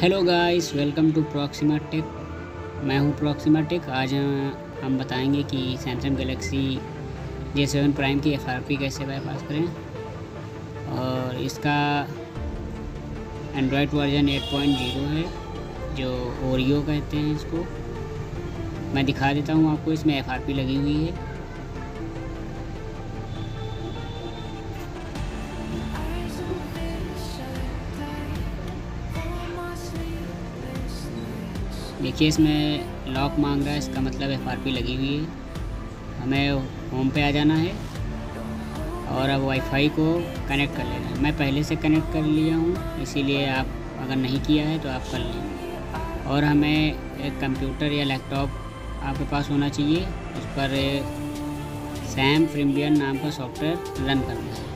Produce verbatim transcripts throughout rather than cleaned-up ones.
Hello guys, welcome to Proxima Tech. मैं हूं Proxima Tech. आज हम बताएंगे कि Samsung Galaxy J seven Prime की एफ आर पी कैसे बाईपास करें, और इसका Android version eight point zero है, जो ओरियो कहते हैं इसको। मैं दिखा देता हूं आपको, इसमें एफ आर पी लगी हुई है। देखिए, इसमें लॉक मांग रहा है, इसका मतलब एफ आर पी लगी हुई है। हमें होम पे आ जाना है और अब वाईफाई को कनेक्ट कर लेना है। मैं पहले से कनेक्ट कर लिया हूँ, इसीलिए आप अगर नहीं किया है तो आप कर लें। और हमें एक कंप्यूटर या लैपटॉप आपके पास होना चाहिए, उस पर सैम फ्रीमियम नाम का सॉफ्टवेयर रन करना है,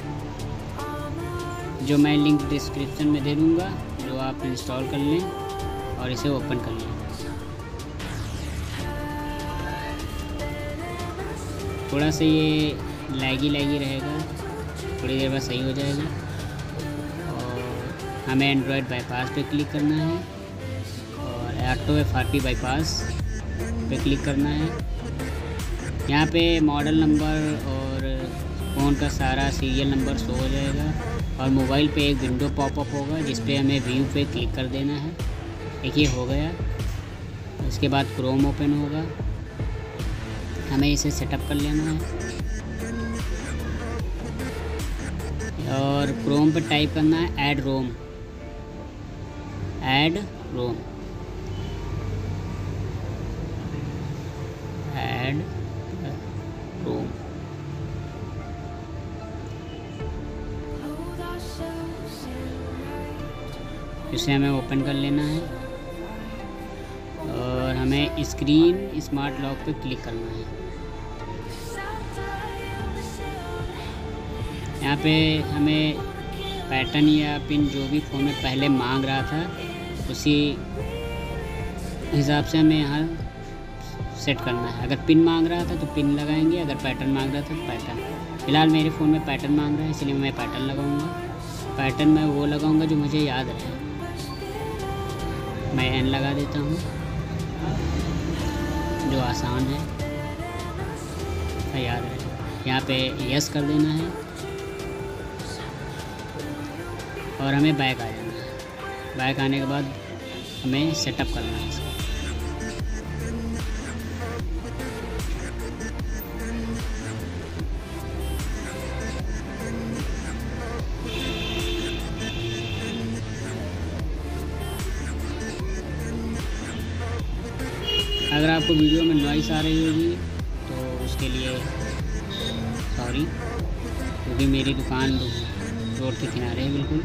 जो मैं लिंक डिस्क्रिप्शन में दे दूँगा, जो आप इंस्टॉल कर लें और इसे ओपन कर लें। थोड़ा सा ये लैगी लैगी रहेगा, थोड़ी देर बाद सही हो जाएगा। और हमें एंड्रॉयड बाईपास पे क्लिक करना है और auto F R P bypass पे क्लिक करना है। यहाँ पे मॉडल नंबर और फ़ोन का सारा सीरियल नंबर शो हो जाएगा, और मोबाइल पे एक विंडो पॉपअप होगा जिस पे हमें व्यू पे क्लिक कर देना है। देखिए, हो गया। इसके बाद क्रोम ओपन होगा, हमें इसे सेटअप कर लेना है। और क्रोम पे टाइप करना है add ROM, add ROM, add ROM. इसे हमें ओपन कर लेना है और हमें स्क्रीन स्मार्ट लॉक पे क्लिक करना है। यहाँ पे हमें पैटर्न या पिन जो भी फ़ोन में पहले मांग रहा था, उसी हिसाब से हमें यहाँ सेट करना है। अगर पिन मांग रहा था तो पिन लगाएंगे, अगर पैटर्न मांग रहा था तो पैटर्न। फ़िलहाल मेरे फ़ोन में पैटर्न मांग रहा है, इसलिए मैं पैटर्न लगाऊंगा। पैटर्न मैं वो लगाऊंगा जो मुझे याद रहे। मैं एन लगा देता हूँ, जो आसान है, याद रहे। यहाँ पे यस कर देना है और हमें बैक आ जाना है। बैक आने के बाद हमें सेटअप करना है इसको। अगर आपको वीडियो में नॉइस आ रही होगी तो उसके लिए सॉरी, क्योंकि मेरी दुकान रोड के किनारे है बिल्कुल।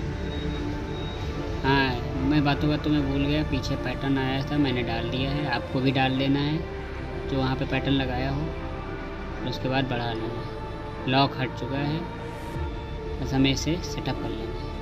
हाँ, मैं बातों बातों में भूल गया, पीछे पैटर्न आया था, मैंने डाल दिया है। आपको भी डाल देना है जो वहाँ पे पैटर्न लगाया हो, और उसके बाद बढ़ा लेना है। लॉक हट चुका है, बस हमें इसे सेटअप कर लेना है।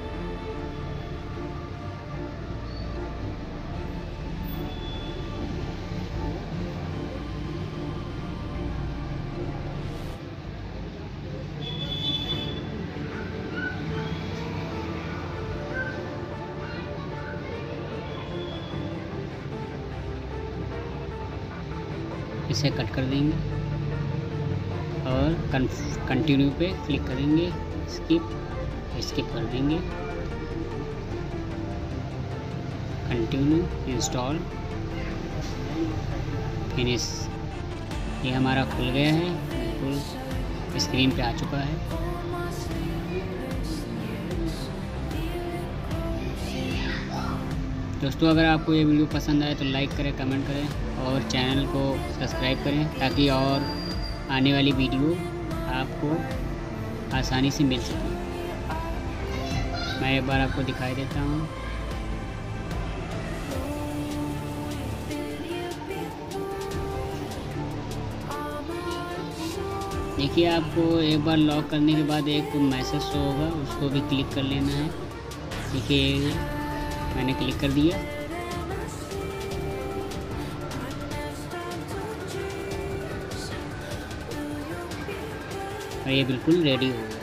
इसे कट कर देंगे और कंटिन्यू पे क्लिक करेंगे। स्किप स्किप कर देंगे। Continue, install, finish. ये हमारा खुल गया है, बिल्कुल स्क्रीन पे आ चुका है। दोस्तों, अगर आपको ये वीडियो पसंद आए तो लाइक करें, कमेंट करें और चैनल को सब्सक्राइब करें, ताकि और आने वाली वीडियो आपको आसानी से मिल सके। मैं एक बार आपको दिखाई देता हूँ। देखिए, आपको एक बार लॉक करने के बाद एक मैसेज शो होगा, उसको भी क्लिक कर लेना है। देखिए, मैंने क्लिक कर दिया। और ये बिल्कुल रेडी हो गया।